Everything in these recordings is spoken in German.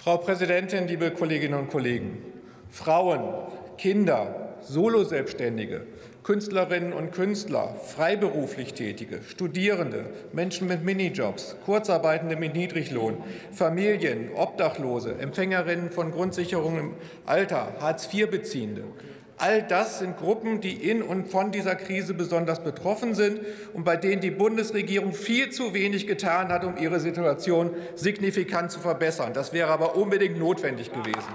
Frau Präsidentin, liebe Kolleginnen und Kollegen! Frauen, Kinder, Soloselbstständige, Künstlerinnen und Künstler, freiberuflich Tätige, Studierende, Menschen mit Minijobs, Kurzarbeitende mit Niedriglohn, Familien, Obdachlose, Empfängerinnen von Grundsicherung im Alter, Hartz-IV-Beziehende. All das sind Gruppen, die in und von dieser Krise besonders betroffen sind und bei denen die Bundesregierung viel zu wenig getan hat, um ihre Situation signifikant zu verbessern. Das wäre aber unbedingt notwendig gewesen.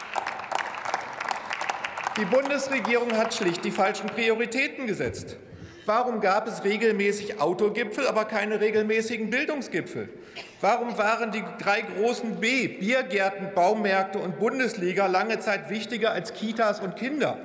Die Bundesregierung hat schlicht die falschen Prioritäten gesetzt. Warum gab es regelmäßig Autogipfel, aber keine regelmäßigen Bildungsgipfel? Warum waren die 3 großen B, Biergärten, Baumärkte und Bundesliga, lange Zeit wichtiger als Kitas und Kinder?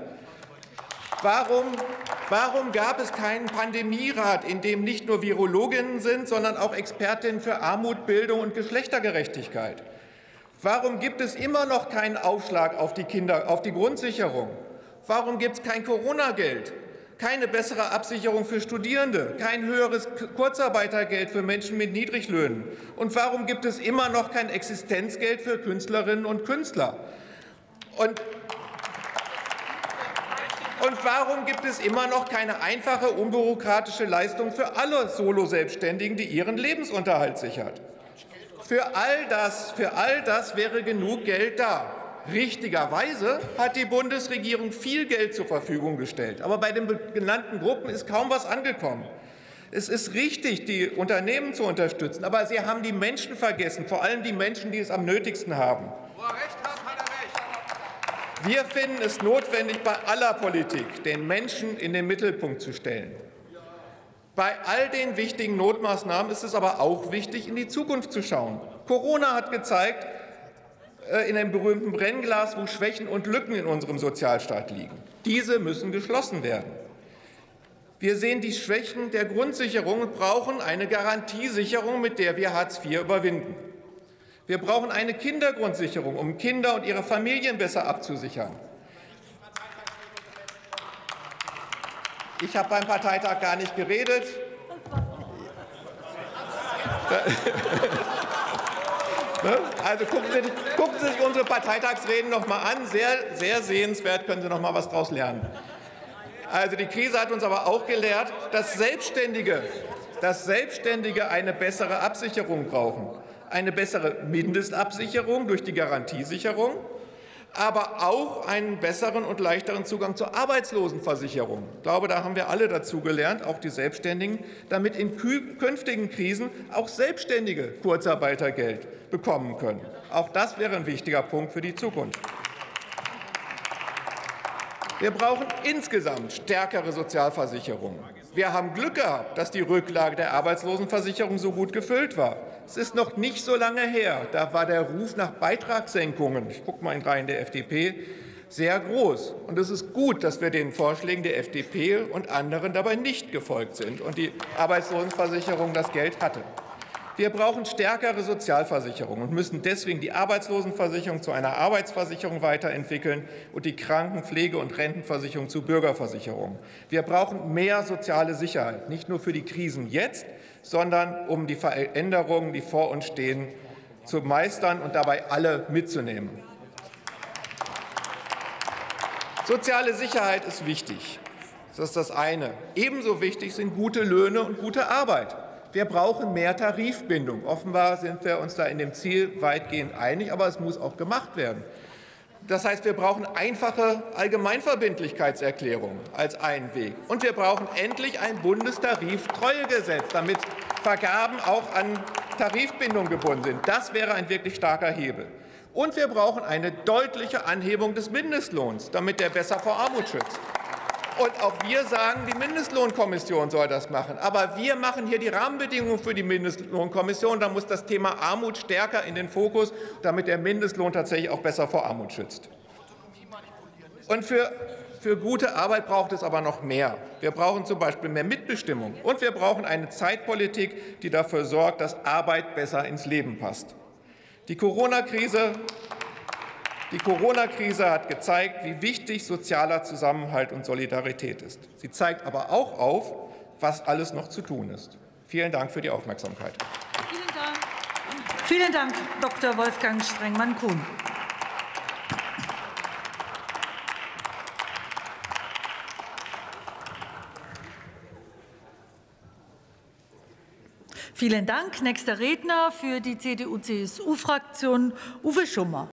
Warum gab es keinen Pandemierat, in dem nicht nur Virologinnen sind, sondern auch Expertinnen für Armut, Bildung und Geschlechtergerechtigkeit? Warum gibt es immer noch keinen Aufschlag auf die Grundsicherung? Warum gibt es kein Corona-Geld, keine bessere Absicherung für Studierende, kein höheres Kurzarbeitergeld für Menschen mit Niedriglöhnen? Und warum gibt es immer noch kein Existenzgeld für Künstlerinnen und Künstler? Und warum gibt es immer noch keine einfache, unbürokratische Leistung für alle Soloselbstständigen, die ihren Lebensunterhalt sichert? Für all das wäre genug Geld da. Richtigerweise hat die Bundesregierung viel Geld zur Verfügung gestellt. Aber bei den genannten Gruppen ist kaum etwas angekommen. Es ist richtig, die Unternehmen zu unterstützen, aber Sie haben die Menschen vergessen, vor allem die Menschen, die es am nötigsten haben. Wo er recht hat, hat er recht. Wir finden es notwendig, bei aller Politik den Menschen in den Mittelpunkt zu stellen. Bei all den wichtigen Notmaßnahmen ist es aber auch wichtig, in die Zukunft zu schauen. Corona hat gezeigt, in dem berühmten Brennglas, wo Schwächen und Lücken in unserem Sozialstaat liegen. Diese müssen geschlossen werden. Wir sehen die Schwächen der Grundsicherung und brauchen eine Garantiesicherung, mit der wir Hartz IV überwinden. Wir brauchen eine Kindergrundsicherung, um Kinder und ihre Familien besser abzusichern. Ich habe beim Parteitag gar nicht geredet. Also gucken Sie sich unsere Parteitagsreden noch mal an. Sehr, sehr sehenswert, können Sie noch mal was daraus lernen. Also die Krise hat uns aber auch gelehrt, dass Selbstständige eine bessere Absicherung brauchen. Eine bessere Mindestabsicherung durch die Garantiesicherung, aber auch einen besseren und leichteren Zugang zur Arbeitslosenversicherung. Ich glaube, da haben wir alle dazu gelernt, auch die Selbstständigen, damit in künftigen Krisen auch Selbstständige Kurzarbeitergeld bekommen können. Auch das wäre ein wichtiger Punkt für die Zukunft. Wir brauchen insgesamt stärkere Sozialversicherungen. Wir haben Glück gehabt, dass die Rücklage der Arbeitslosenversicherung so gut gefüllt war. Es ist noch nicht so lange her, da war der Ruf nach Beitragssenkungen, ich gucke mal in Reihen der FDP, sehr groß. Und es ist gut, dass wir den Vorschlägen der FDP und anderen dabei nicht gefolgt sind und die Arbeitslosenversicherung das Geld hatte. Wir brauchen stärkere Sozialversicherungen und müssen deswegen die Arbeitslosenversicherung zu einer Arbeitsversicherung weiterentwickeln und die Krankenpflege- und Rentenversicherung zu Bürgerversicherung. Wir brauchen mehr soziale Sicherheit, nicht nur für die Krisen jetzt, sondern um die Veränderungen, die vor uns stehen, zu meistern und dabei alle mitzunehmen. Soziale Sicherheit ist wichtig. Das ist das eine. Ebenso wichtig sind gute Löhne und gute Arbeit. Wir brauchen mehr Tarifbindung. Offenbar sind wir uns da in dem Ziel weitgehend einig, aber es muss auch gemacht werden. Das heißt, wir brauchen einfache Allgemeinverbindlichkeitserklärungen als einen Weg. Und wir brauchen endlich ein Bundestariftreuegesetz, damit Vergaben auch an Tarifbindung gebunden sind. Das wäre ein wirklich starker Hebel. Und wir brauchen eine deutliche Anhebung des Mindestlohns, damit der besser vor Armut schützt. Und auch wir sagen, die Mindestlohnkommission soll das machen. Aber wir machen hier die Rahmenbedingungen für die Mindestlohnkommission. Da muss das Thema Armut stärker in den Fokus, damit der Mindestlohn tatsächlich auch besser vor Armut schützt. Und für gute Arbeit braucht es aber noch mehr. Wir brauchen zum Beispiel mehr Mitbestimmung. Und wir brauchen eine Zeitpolitik, die dafür sorgt, dass Arbeit besser ins Leben passt. Die Corona-Krise hat gezeigt, wie wichtig sozialer Zusammenhalt und Solidarität ist. Sie zeigt aber auch auf, was alles noch zu tun ist. Vielen Dank für die Aufmerksamkeit. Vielen Dank. Vielen Dank, Dr. Wolfgang Strengmann-Kuhn. Vielen Dank. Nächster Redner für die CDU-CSU-Fraktion, Uwe Schummer.